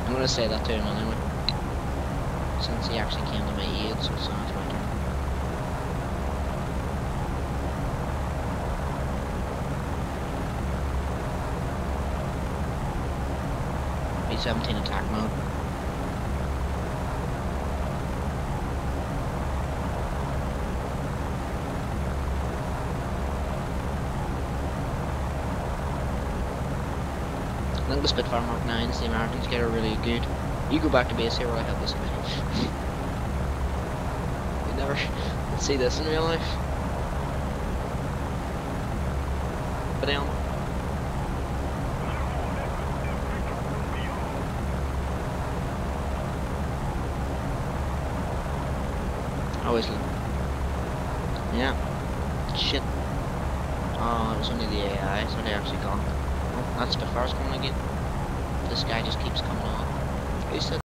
I'm gonna say that to him anyway. Since he actually came to my aid, so it's not my turn. B-17 attack mode. I think the Spitfire Mark 9s, the Americans get are really good. You go back to base here while I have this guy. You never see this in real life. But always yeah. Shit. Oh, it was only the AI, so they actually gone. Oh, that Spitfire's coming again. This guy just keeps coming on. Who said